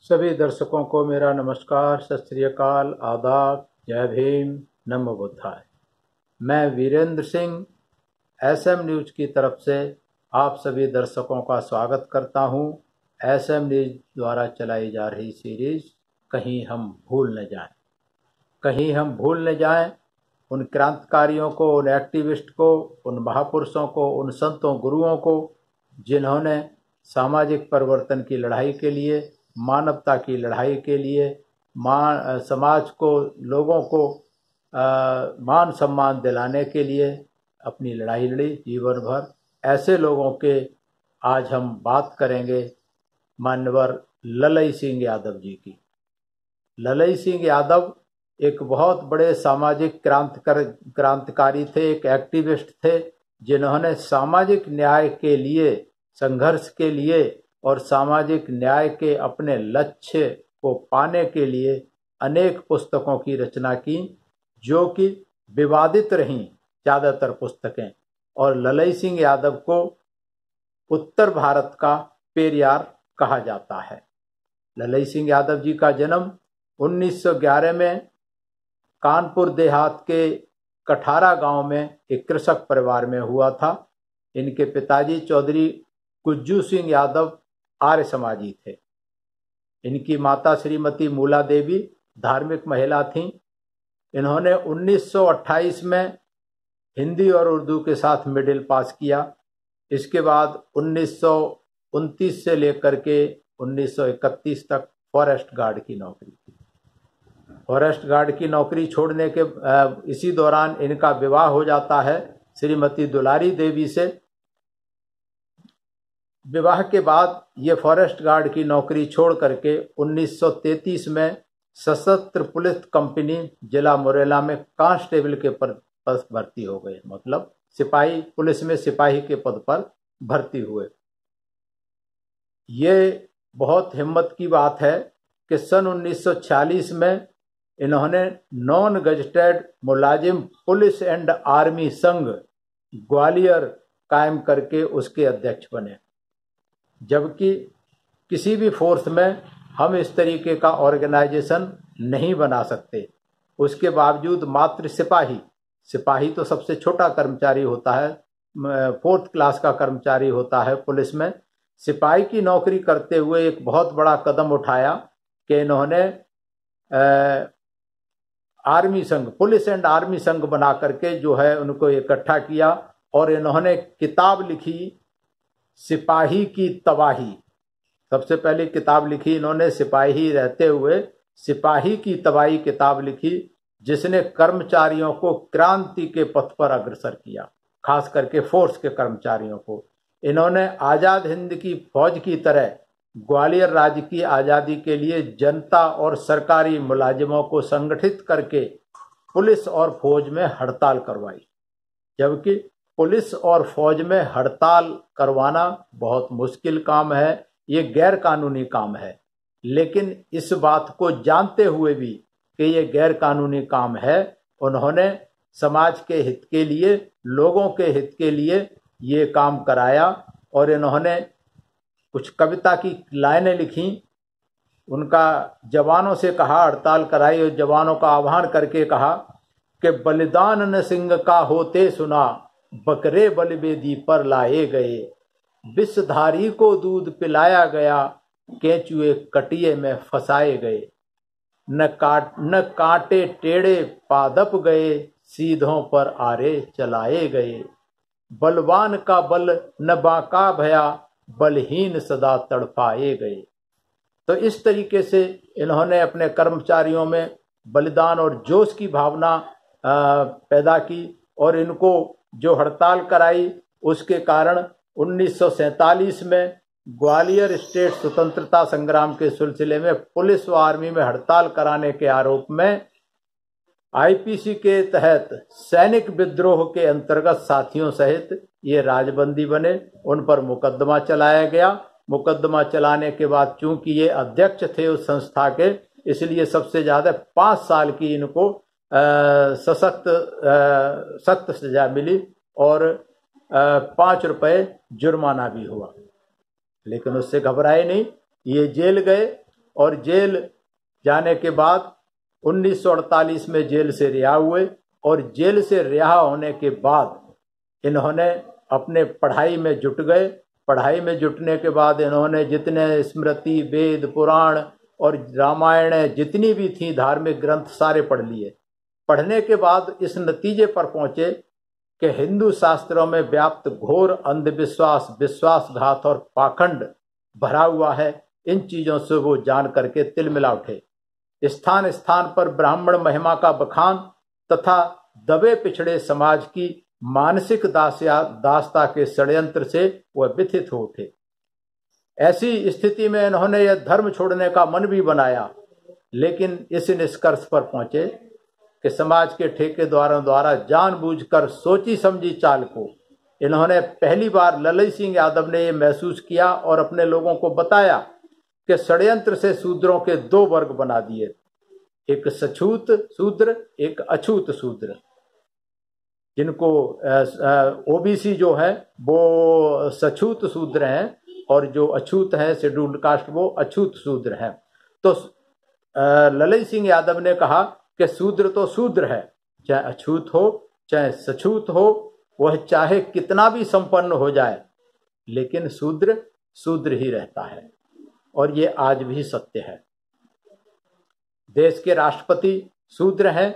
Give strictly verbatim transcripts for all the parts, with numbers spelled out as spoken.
सभी दर्शकों को मेरा नमस्कार, सत श्री अकाल, आदाब, जय भीम, नमो बुद्धाय। मैं वीरेंद्र सिंह एसएम न्यूज की तरफ से आप सभी दर्शकों का स्वागत करता हूं। एसएम न्यूज द्वारा चलाई जा रही सीरीज कहीं हम भूल न जाएं। कहीं हम भूल न जाएं उन क्रांतिकारियों को, उन एक्टिविस्ट को, उन महापुरुषों को, उन संतों गुरुओं को जिन्होंने सामाजिक परिवर्तन की लड़ाई के लिए, मानवता की लड़ाई के लिए, मान समाज को, लोगों को आ, मान सम्मान दिलाने के लिए अपनी लड़ाई लड़ी जीवन भर। ऐसे लोगों के आज हम बात करेंगे मान्यवर ललई सिंह यादव जी की। ललई सिंह यादव एक बहुत बड़े सामाजिक क्रांतिकार क्रांतिकारी थे, एक एक्टिविस्ट थे जिन्होंने सामाजिक न्याय के लिए, संघर्ष के लिए और सामाजिक न्याय के अपने लक्ष्य को पाने के लिए अनेक पुस्तकों की रचना की, जो कि विवादित रहीं ज़्यादातर पुस्तकें। और ललई सिंह यादव को उत्तर भारत का पेरियार कहा जाता है। ललई सिंह यादव जी का जन्म उन्नीस सौ ग्यारह में कानपुर देहात के कठारा गांव में एक कृषक परिवार में हुआ था। इनके पिताजी चौधरी कुज्जू सिंह यादव आर्य समाजी थे। इनकी माता श्रीमती मूला देवी धार्मिक महिला थीं। इन्होंने उन्नीस सौ अट्ठाईस में हिंदी और उर्दू के साथ मिडिल पास किया। इसके बाद उन्नीस सौ उनतीस से लेकर के उन्नीस सौ इकतीस तक फॉरेस्ट गार्ड की नौकरी की। फॉरेस्ट गार्ड की नौकरी छोड़ने के इसी दौरान इनका विवाह हो जाता है श्रीमती दुलारी देवी से। विवाह के बाद ये फॉरेस्ट गार्ड की नौकरी छोड़ करके उन्नीस सौ तैंतीस में सशस्त्र पुलिस कंपनी जिला मुरैना में कांस्टेबल के पद पर भर्ती हो गए। मतलब सिपाही, पुलिस में सिपाही के पद पर भर्ती हुए। ये बहुत हिम्मत की बात है कि सन उन्नीस सौ छियालीस में इन्होंने नॉन गजटेड मुलाजिम पुलिस एंड आर्मी संघ ग्वालियर कायम करके उसके अध्यक्ष बने। जबकि किसी भी फोर्स में हम इस तरीके का ऑर्गेनाइजेशन नहीं बना सकते। उसके बावजूद मात्र सिपाही सिपाही तो सबसे छोटा कर्मचारी होता है, फोर्थ क्लास का कर्मचारी होता है पुलिस में। सिपाही की नौकरी करते हुए एक बहुत बड़ा कदम उठाया कि इन्होंने आर्मी संघ, पुलिस एंड आर्मी संघ बना करके जो है उनको इकट्ठा किया और इन्होंने किताब लिखी सिपाही की तबाही। सबसे पहले किताब लिखी इन्होंने सिपाही रहते हुए, सिपाही की तबाही किताब लिखी, जिसने कर्मचारियों को क्रांति के पथ पर अग्रसर किया, खास करके फोर्स के कर्मचारियों को। इन्होंने आज़ाद हिंद की फौज की तरह ग्वालियर राज्य की आज़ादी के लिए जनता और सरकारी मुलाजिमों को संगठित करके पुलिस और फौज में हड़ताल करवाई। जबकि पुलिस और फौज में हड़ताल करवाना बहुत मुश्किल काम है, ये गैर कानूनी काम है। लेकिन इस बात को जानते हुए भी कि ये गैर कानूनी काम है, उन्होंने समाज के हित के लिए, लोगों के हित के लिए ये काम कराया। और इन्होंने कुछ कविता की लाइनें लिखी। उनका जवानों से कहा, हड़ताल कराई और जवानों का आह्वान करके कहा कि बलिदान न सिंह का होते सुना, बकरे बलिवेदी पर लाए गए, विषधारी को दूध पिलाया गया, केंचुए कटिए में फंसाए गए, न काट न कांटे टेढ़े पादप गए, सीधों पर आरे चलाए गए, बलवान का बल न बांका भया, बलहीन सदा तड़पाए गए। तो इस तरीके से इन्होंने अपने कर्मचारियों में बलिदान और जोश की भावना पैदा की। और इनको जो हड़ताल कराई उसके कारण उन्नीस सौ सैंतालीस में ग्वालियर स्टेट स्वतंत्रता संग्राम के सिलसिले में पुलिस व आर्मी में हड़ताल कराने के आरोप में आईपीसी के तहत सैनिक विद्रोह के अंतर्गत साथियों सहित ये राजबंदी बने। उन पर मुकदमा चलाया गया। मुकदमा चलाने के बाद चूंकि ये अध्यक्ष थे उस संस्था के, इसलिए सबसे ज्यादा पाँच साल की इनको सशक्त सख्त सजा मिली और पाँच रुपए जुर्माना भी हुआ। लेकिन उससे घबराए नहीं, ये जेल गए और जेल जाने के बाद उन्नीस सौ अड़तालीस में जेल से रिहा हुए और जेल से रिहा होने के बाद इन्होंने अपने पढ़ाई में जुट गए। पढ़ाई में जुटने के बाद इन्होंने जितने स्मृति, वेद, पुराण और रामायण जितनी भी थी धार्मिक ग्रंथ सारे पढ़ लिए। पढ़ने के बाद इस नतीजे पर पहुंचे कि हिंदू शास्त्रों में व्याप्त घोर अंधविश्वास, विश्वासघात और पाखंड भरा हुआ है। इन चीजों से वो जान करके तिलमिला उठे। स्थान स्थान पर ब्राह्मण महिमा का बखान तथा दबे पिछड़े समाज की मानसिक दास्या दास्ता के षड्यंत्र से वह व्यथित हो उठे। ऐसी स्थिति में इन्होंने यह धर्म छोड़ने का मन भी बनाया, लेकिन इस निष्कर्ष पर पहुंचे कि समाज के ठेकेदारों द्वारा जानबूझकर सोची समझी चाल को इन्होंने पहली बार ललई सिंह यादव ने यह महसूस किया और अपने लोगों को बताया कि षड्यंत्र से शूद्रों के दो वर्ग बना दिए, एक सछूत शूद्र, एक अछूत शूद्र। जिनको ओबीसी जो है वो सछूत शूद्र हैं और जो अछूत है शेड्यूल्ड कास्ट वो अछूत शूद्र हैं। तो ललई सिंह यादव ने कहा कि शूद्र तो शूद्र है, चाहे अछूत हो चाहे सछूत हो, वह चाहे कितना भी संपन्न हो जाए, लेकिन शूद्र शूद्र ही रहता है। और ये आज भी सत्य है। देश के राष्ट्रपति शूद्र हैं,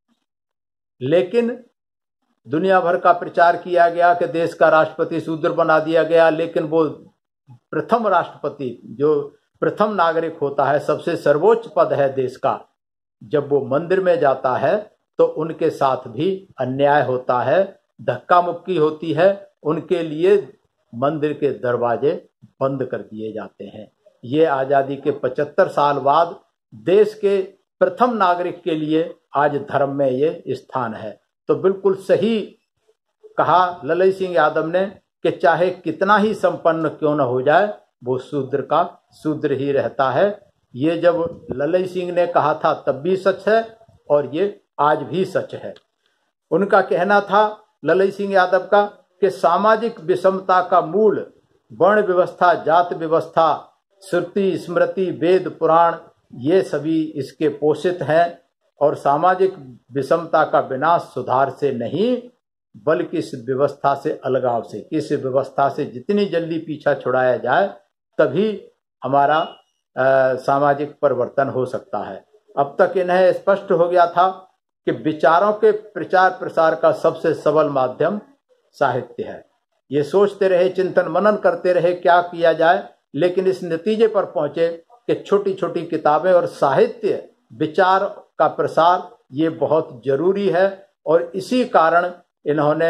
लेकिन दुनिया भर का प्रचार किया गया कि देश का राष्ट्रपति शूद्र बना दिया गया, लेकिन वो प्रथम राष्ट्रपति जो प्रथम नागरिक होता है, सबसे सर्वोच्च पद है देश का, जब वो मंदिर में जाता है तो उनके साथ भी अन्याय होता है, धक्का मुक्की होती है, उनके लिए मंदिर के दरवाजे बंद कर दिए जाते हैं। ये आज़ादी के पचहत्तर साल बाद देश के प्रथम नागरिक के लिए आज धर्म में ये स्थान है। तो बिल्कुल सही कहा ललई सिंह यादव ने कि चाहे कितना ही संपन्न क्यों न हो जाए, वो शूद्र का शूद्र ही रहता है। ये जब ललई सिंह ने कहा था तब भी सच है और ये आज भी सच है। उनका कहना था ललई सिंह यादव का कि सामाजिक विषमता का मूल वर्ण व्यवस्था, जात व्यवस्था, श्रुति, स्मृति, वेद, पुराण ये सभी इसके पोषित हैं और सामाजिक विषमता का विनाश सुधार से नहीं बल्कि इस व्यवस्था से अलगाव से, इस व्यवस्था से जितनी जल्दी पीछा छुड़ाया जाए तभी हमारा आ, सामाजिक परिवर्तन हो सकता है। अब तक इन्हें स्पष्ट हो गया था कि विचारों के प्रचार प्रसार का सबसे सबल माध्यम साहित्य है। ये सोचते रहे, चिंतन मनन करते रहे क्या किया जाए, लेकिन इस नतीजे पर पहुंचे कि छोटी छोटी किताबें और साहित्य विचार का प्रसार ये बहुत जरूरी है। और इसी कारण इन्होंने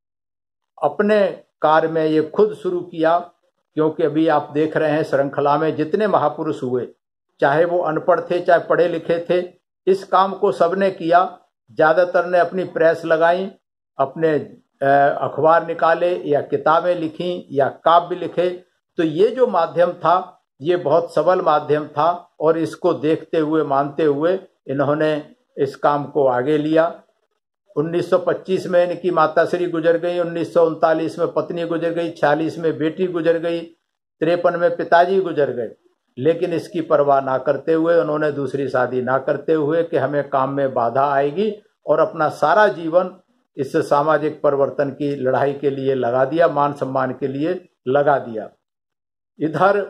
अपने कार्य में ये खुद शुरू किया, क्योंकि अभी आप देख रहे हैं श्रृंखला में जितने महापुरुष हुए, चाहे वो अनपढ़ थे चाहे पढ़े लिखे थे, इस काम को सबने किया। ज़्यादातर ने अपनी प्रेस लगाई, अपने अखबार निकाले या किताबें लिखी या काव्य लिखे। तो ये जो माध्यम था ये बहुत सबल माध्यम था और इसको देखते हुए मानते हुए इन्होंने इस काम को आगे लिया। उन्नीस सौ पच्चीस में इनकी माताश्री गुजर गई, उन्नीस सौ उनतालीस में पत्नी गुजर गई, छियालीस में बेटी गुजर गई, तिरपन में पिताजी गुजर गए। लेकिन इसकी परवाह ना करते हुए, उन्होंने दूसरी शादी ना करते हुए कि हमें काम में बाधा आएगी, और अपना सारा जीवन इस सामाजिक परिवर्तन की लड़ाई के लिए लगा दिया, मान सम्मान के लिए लगा दिया। इधर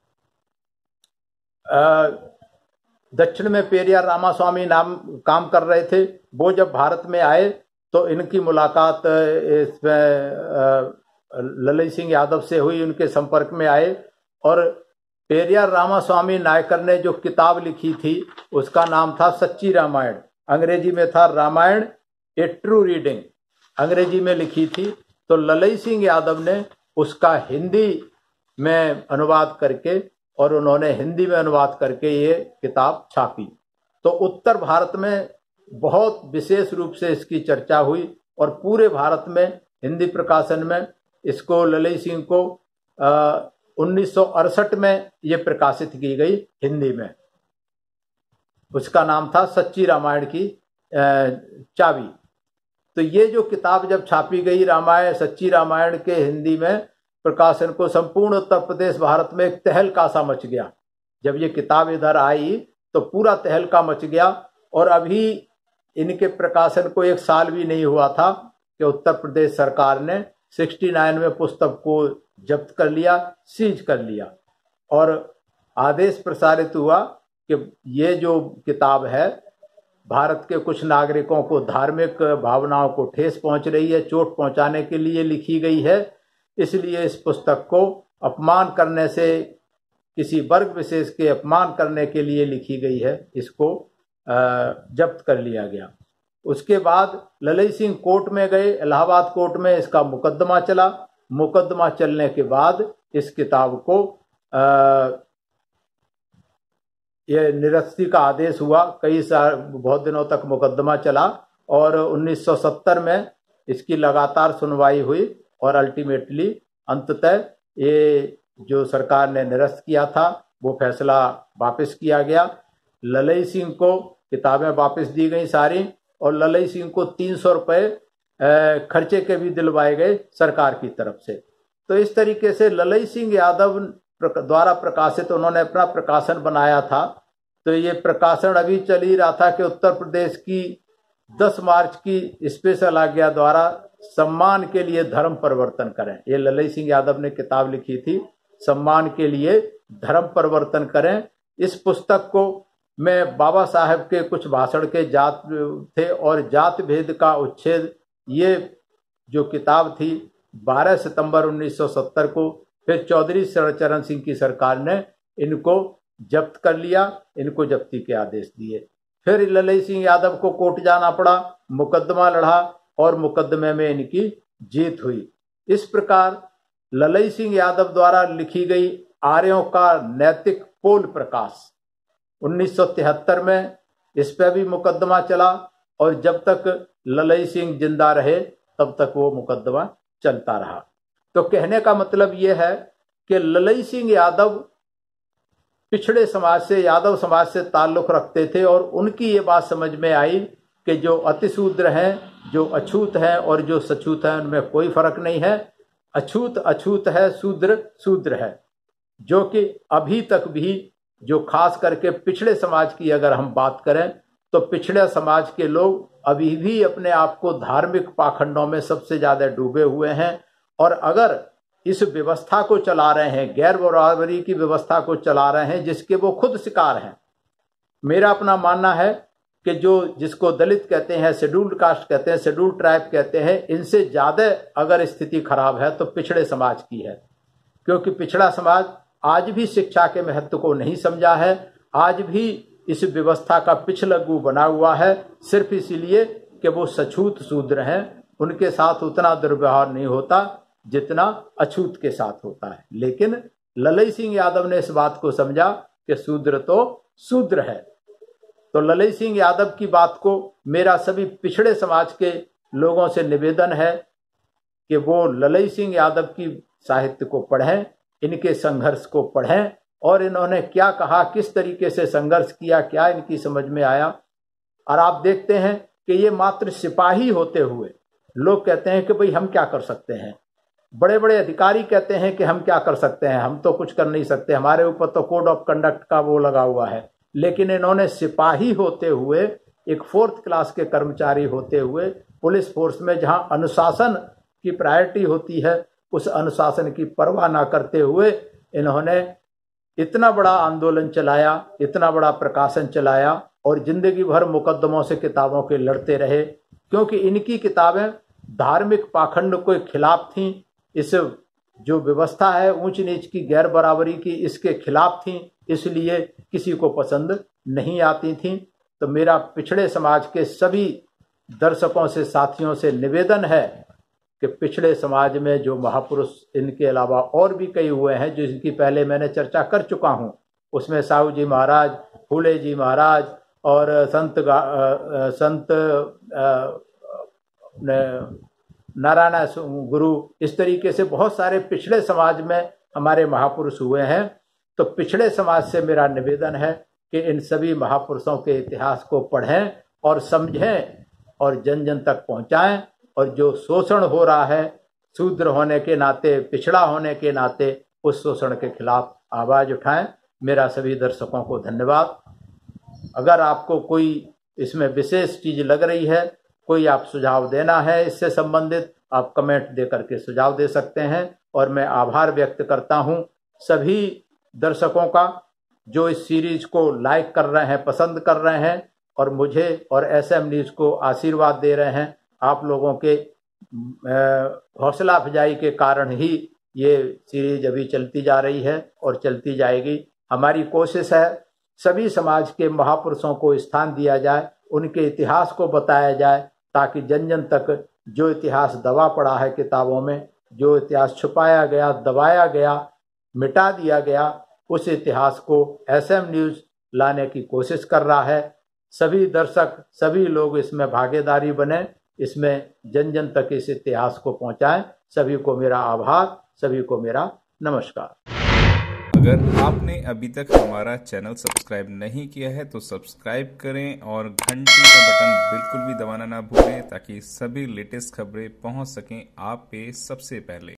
दक्षिण में पेरियार रामास्वामी नाम काम कर रहे थे। वो जब भारत में आए तो इनकी मुलाकात इसमें ललई सिंह यादव से हुई, उनके संपर्क में आए और पेरियार रामास्वामी नायकर ने जो किताब लिखी थी उसका नाम था सच्ची रामायण। अंग्रेजी में था रामायण ए ट्रू रीडिंग, अंग्रेजी में लिखी थी। तो ललई सिंह यादव ने उसका हिंदी में अनुवाद करके और उन्होंने हिंदी में अनुवाद करके ये किताब छापी। तो उत्तर भारत में बहुत विशेष रूप से इसकी चर्चा हुई और पूरे भारत में हिंदी प्रकाशन में इसको ललई सिंह को उन्नीस सौ अड़सठ में ये प्रकाशित की गई हिंदी में। उसका नाम था सच्ची रामायण की चाबी। तो ये जो किताब जब छापी गई रामायण, सच्ची रामायण के हिंदी में प्रकाशन को, संपूर्ण उत्तर प्रदेश भारत में एक तहलका सा मच गया जब ये किताब इधर आई तो पूरा तहलका मच गया, और अभी इनके प्रकाशन को एक साल भी नहीं हुआ था कि उत्तर प्रदेश सरकार ने उनहत्तर में पुस्तक को जब्त कर लिया, सीज कर लिया, और आदेश प्रसारित हुआ कि ये जो किताब है भारत के कुछ नागरिकों को धार्मिक भावनाओं को ठेस पहुंच रही है, चोट पहुंचाने के लिए लिखी गई है, इसलिए इस पुस्तक को अपमान करने से, किसी वर्ग विशेष के अपमान करने के लिए लिखी गई है, इसको जब्त कर लिया गया। उसके बाद ललई सिंह कोर्ट में गए, इलाहाबाद कोर्ट में इसका मुकदमा चला। मुकदमा चलने के बाद इस किताब को आ, ये निरस्ती का आदेश हुआ। कई साल, बहुत दिनों तक मुकदमा चला, और उन्नीस सौ सत्तर में इसकी लगातार सुनवाई हुई, और अल्टीमेटली अंततः ये जो सरकार ने निरस्त किया था वो फैसला वापस किया गया। ललई सिंह को किताबें वापस दी गई सारी, और ललई सिंह को तीन सौ रुपये खर्चे के भी दिलवाए गए सरकार की तरफ से। तो इस तरीके से ललई सिंह यादव द्वारा प्रकाशित, उन्होंने अपना प्रकाशन बनाया था। तो ये प्रकाशन अभी चल ही रहा था कि उत्तर प्रदेश की दस मार्च की स्पेशल आज्ञा द्वारा सम्मान के लिए धर्म परिवर्तन करें। ये ललई सिंह यादव ने किताब लिखी थी, सम्मान के लिए धर्म परिवर्तन करें। इस पुस्तक को में बाबा साहब के कुछ भाषण के जात थे, और जात भेद का उच्छेद, ये जो किताब थी बारह सितंबर उन्नीस सौ सत्तर को फिर चौधरी शरणचरण सिंह की सरकार ने इनको जब्त कर लिया, इनको जब्ती के आदेश दिए। फिर ललई सिंह यादव को कोर्ट जाना पड़ा, मुकदमा लड़ा, और मुकदमे में इनकी जीत हुई। इस प्रकार ललई सिंह यादव द्वारा लिखी गई आर्यों का नैतिक पोल प्रकाश उन्नीस सौ तिहत्तर में, इस पर भी मुकदमा चला, और जब तक ललई सिंह जिंदा रहे तब तक वो मुकदमा चलता रहा। तो कहने का मतलब ये है कि ललई सिंह यादव पिछड़े समाज से, यादव समाज से ताल्लुक रखते थे, और उनकी ये बात समझ में आई कि जो अतिशूद्र हैं, जो अछूत हैं और जो सछूत हैं, उनमें कोई फर्क नहीं है। अछूत अछूत है, शूद्र शूद्र है, जो कि अभी तक भी, जो खास करके पिछड़े समाज की अगर हम बात करें तो पिछड़े समाज के लोग अभी भी अपने आप को धार्मिक पाखंडों में सबसे ज्यादा डूबे हुए हैं, और अगर इस व्यवस्था को चला रहे हैं, गैर बराबरी की व्यवस्था को चला रहे हैं, जिसके वो खुद शिकार हैं। मेरा अपना मानना है कि जो, जिसको दलित कहते हैं, शेड्यूल्ड कास्ट कहते हैं, शेड्यूल्ड ट्राइब कहते हैं, इनसे ज्यादा अगर स्थिति खराब है तो पिछड़े समाज की है, क्योंकि पिछड़ा समाज आज भी शिक्षा के महत्व को नहीं समझा है, आज भी इस व्यवस्था का पिछलग्गू बना हुआ है, सिर्फ इसीलिए कि वो सछूत शूद्र हैं, उनके साथ उतना दुर्व्यवहार नहीं होता जितना अछूत के साथ होता है। लेकिन ललई सिंह यादव ने इस बात को समझा कि शूद्र तो शूद्र है। तो ललई सिंह यादव की बात को मेरा सभी पिछड़े समाज के लोगों से निवेदन है कि वो ललई सिंह यादव की साहित्य को पढ़ें, इनके संघर्ष को पढ़ें, और इन्होंने क्या कहा, किस तरीके से संघर्ष किया, क्या इनकी समझ में आया। और आप देखते हैं कि ये मात्र सिपाही होते हुए, लोग कहते हैं कि भाई हम क्या कर सकते हैं, बड़े बड़े अधिकारी कहते हैं कि हम क्या कर सकते हैं, हम तो कुछ कर नहीं सकते, हमारे ऊपर तो कोड ऑफ कंडक्ट का वो लगा हुआ है। लेकिन इन्होंने सिपाही होते हुए, एक फोर्थ क्लास के कर्मचारी होते हुए, पुलिस फोर्स में जहां अनुशासन की प्रायोरिटी होती है, उस अनुशासन की परवाह ना करते हुए इन्होंने इतना बड़ा आंदोलन चलाया, इतना बड़ा प्रकाशन चलाया, और जिंदगी भर मुकदमों से किताबों के लड़ते रहे, क्योंकि इनकी किताबें धार्मिक पाखंड के खिलाफ थीं, इस जो व्यवस्था है ऊंच नीच की, गैर बराबरी की, इसके खिलाफ थीं, इसलिए किसी को पसंद नहीं आती थीं। तो मेरा पिछड़े समाज के सभी दर्शकों से, साथियों से निवेदन है कि पिछड़े समाज में जो महापुरुष, इनके अलावा और भी कई हुए हैं जिनकी पहले मैंने चर्चा कर चुका हूं, उसमें साहू जी महाराज, फूले जी महाराज और संत संत नारायण गुरु, इस तरीके से बहुत सारे पिछड़े समाज में हमारे महापुरुष हुए हैं। तो पिछड़े समाज से मेरा निवेदन है कि इन सभी महापुरुषों के इतिहास को पढ़ें और समझें और जन जन तक पहुंचाएं, और जो शोषण हो रहा है शूद्र होने के नाते, पिछड़ा होने के नाते, उस शोषण के खिलाफ आवाज उठाएं। मेरा सभी दर्शकों को धन्यवाद। अगर आपको कोई इसमें विशेष चीज लग रही है, कोई आप सुझाव देना है इससे संबंधित, आप कमेंट दे करके सुझाव दे सकते हैं। और मैं आभार व्यक्त करता हूं सभी दर्शकों का जो इस सीरीज को लाइक कर रहे हैं, पसंद कर रहे हैं और मुझे और एसएम न्यूज को आशीर्वाद दे रहे हैं। आप लोगों के हौसला अफजाई के कारण ही ये सीरीज अभी चलती जा रही है और चलती जाएगी। हमारी कोशिश है सभी समाज के महापुरुषों को स्थान दिया जाए, उनके इतिहास को बताया जाए, ताकि जन जन तक जो इतिहास दबा पड़ा है किताबों में, जो इतिहास छुपाया गया, दबाया गया, मिटा दिया गया, उस इतिहास को एसएम न्यूज लाने की कोशिश कर रहा है। सभी दर्शक, सभी लोग इसमें भागीदारी बने, इसमें जन जन तक इस इतिहास को पहुंचाएं। सभी को मेरा आभार, सभी को मेरा नमस्कार। अगर आपने अभी तक हमारा चैनल सब्सक्राइब नहीं किया है तो सब्सक्राइब करें और घंटी का बटन बिल्कुल भी दबाना ना भूलें, ताकि सभी लेटेस्ट खबरें पहुंच सकें आप पे सबसे पहले।